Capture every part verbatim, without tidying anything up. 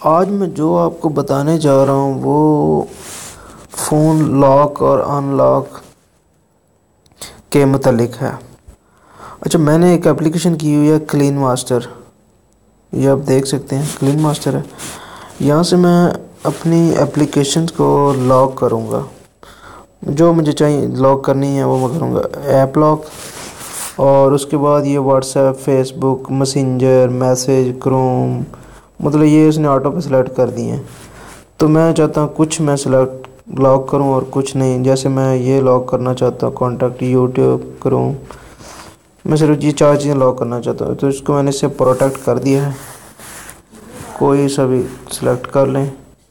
आज मैं जो आपको बताने जा रहा हूँ वो फ़ोन लॉक और अनलॉक के मतलब है। अच्छा, मैंने एक एप्लीकेशन की हुई है क्लीन मास्टर, ये आप देख सकते हैं क्लीन मास्टर है। यहाँ से मैं अपनी एप्लीकेशंस को लॉक करूँगा, जो मुझे चाहिए लॉक करनी है वो मैं करूँगा ऐप लॉक। और उसके बाद ये WhatsApp, Facebook, Messenger, message, Chrome, मतलब ये इसने ऑटो पे सिलेक्ट कर दिए हैं। तो मैं चाहता हूँ कुछ मैं सिलेक्ट लॉक करूँ और कुछ नहीं। जैसे मैं ये लॉक करना चाहता हूँ कॉन्टैक्ट, यूट्यूब, क्रोम, मैं सिर्फ ये चार चीज़ें लॉक करना चाहता हूँ। तो इसको मैंने इससे प्रोटेक्ट कर दिया है, कोई सा भी सिलेक्ट कर लें।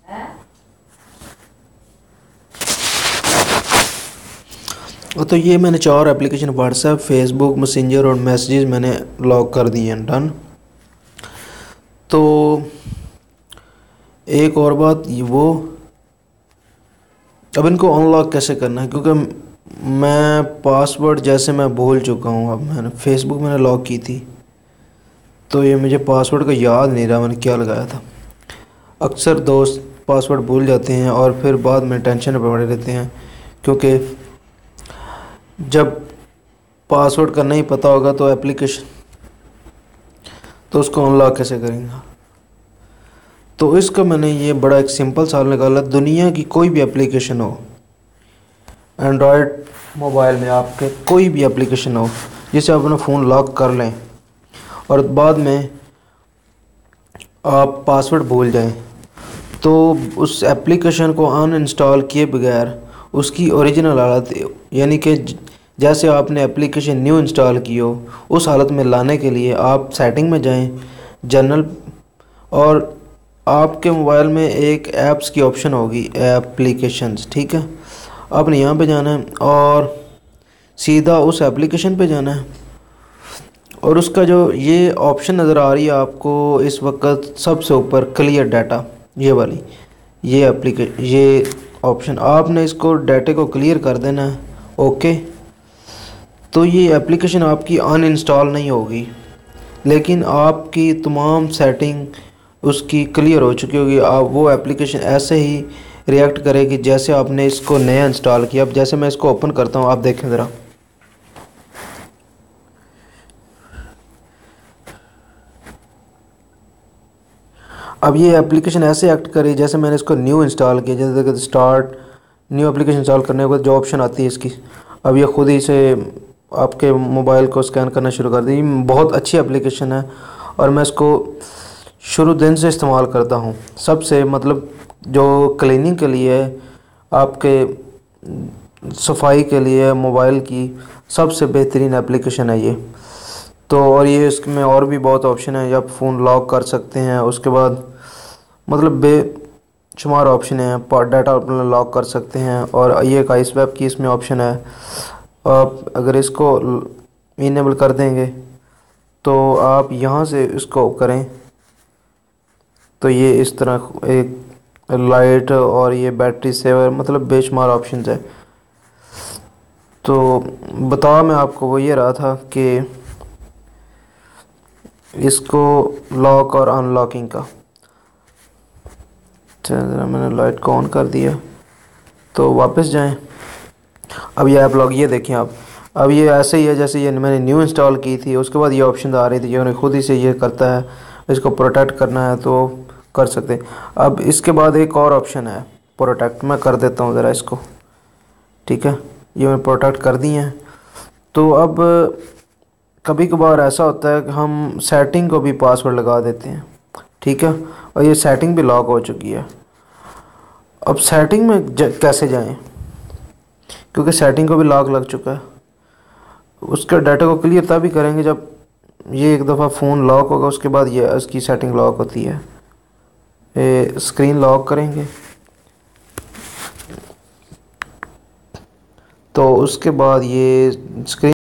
तो ये मैंने चार एप्लीकेशन व्हाट्सएप, फेसबुक, मैसेंजर और मैसेजेस मैंने लॉक कर दिए हैं, डन। तो एक और बात वो, अब इनको अनलॉक कैसे करना है, क्योंकि मैं पासवर्ड जैसे मैं भूल चुका हूँ। अब मैंने फेसबुक मैंने लॉक की थी तो ये मुझे पासवर्ड का याद नहीं रहा मैंने क्या लगाया था। अक्सर दोस्त पासवर्ड भूल जाते हैं और फिर बाद में टेंशन में पड़े रहते हैं, क्योंकि जब पासवर्ड का नहीं पता होगा तो एप्लीकेशन तो उसको अनलॉक कैसे करेंगे। तो इसका मैंने ये बड़ा एक सिंपल सा निकाला। दुनिया की कोई भी एप्लीकेशन हो, एंड्रॉयड मोबाइल में आपके कोई भी एप्लीकेशन हो जिसे आप अपना फ़ोन लॉक कर लें और बाद में आप पासवर्ड भूल जाएं, तो उस एप्लीकेशन को अनइंस्टॉल किए बगैर उसकी ओरिजिनल हालत, यानी कि जैसे आपने एप्लीकेशन न्यू इंस्टॉल की हो उस हालत में लाने के लिए आप सेटिंग में जाएं, जनरल, और आपके मोबाइल में एक ऐप्स की ऑप्शन होगी, एप्लीकेशंस, ठीक है। आपने यहाँ पे जाना है और सीधा उस एप्लीकेशन पे जाना है और उसका जो ये ऑप्शन नज़र आ रही है आपको इस वक्त सबसे ऊपर, क्लियर डाटा, ये वाली ये एप्लीकेशन ये ऑप्शन, आपने इसको डाटे को क्लियर कर देना है। ओके, तो ये एप्लीकेशन आपकी अनइंस्टॉल नहीं होगी, लेकिन आपकी तमाम सेटिंग उसकी क्लियर हो चुकी होगी। आप वो एप्लीकेशन ऐसे ही रिएक्ट करेगी जैसे आपने इसको नया इंस्टॉल किया। अब जैसे मैं इसको ओपन करता हूँ, आप देखें ज़रा, अब ये एप्लीकेशन ऐसे एक्ट करे जैसे मैंने इसको न्यू इंस्टॉल किया। जैसे देखो स्टार्ट न्यू एप्लीकेशन इंस्टॉल करने के बाद जो ऑप्शन आती है इसकी, अब ये खुद ही से आपके मोबाइल को स्कैन करना शुरू कर दी। बहुत अच्छी एप्लीकेशन है और मैं इसको शुरू दिन से इस्तेमाल करता हूँ। सबसे मतलब जो क्लीनिंग के लिए, आपके सफाई के लिए मोबाइल की सबसे बेहतरीन एप्लीकेशन है ये। तो और ये इसमें और भी बहुत ऑप्शन है, आप फ़ोन लॉक कर सकते हैं। उसके बाद मतलब बेशुमार ऑप्शन है, डाटा अपना लॉक कर सकते हैं। और ये एक आइस वेब की इसमें ऑप्शन है, आप अगर इसको इनेबल कर देंगे तो आप यहाँ से इसको करें तो ये इस तरह एक लाइट और ये बैटरी सेवर, मतलब बेशुमार ऑप्शंस है। तो बताओ मैं आपको वो ये रहा था कि इसको लॉक और अनलॉकिंग का, चलो मैंने लाइट को ऑन कर दिया, तो वापस जाएं। अब ये ऐप लॉक, ये देखें आप, अब ये ऐसे ही है जैसे ये मैंने न्यू इंस्टॉल की थी। उसके बाद ये ऑप्शन आ रही थी जो खुद ही से ये करता है, इसको प्रोटेक्ट करना है तो कर सकते हैं। अब इसके बाद एक और ऑप्शन है प्रोटेक्ट, मैं कर देता हूँ ज़रा इसको, ठीक है। ये मैं प्रोटेक्ट कर दी हैं। तो अब कभी कभार ऐसा होता है कि हम सेटिंग को भी पासवर्ड लगा देते हैं, ठीक है, और ये सेटिंग भी लॉक हो चुकी है। अब सेटिंग में कैसे जाएं, क्योंकि सेटिंग को भी लॉक लग चुका है। उसके डाटा को क्लियर तभी करेंगे जब ये एक दफ़ा फ़ोन लॉक होगा, उसके बाद ये उसकी सेटिंग लॉक होती है। ए, स्क्रीन लॉक करेंगे तो उसके बाद ये स्क्रीन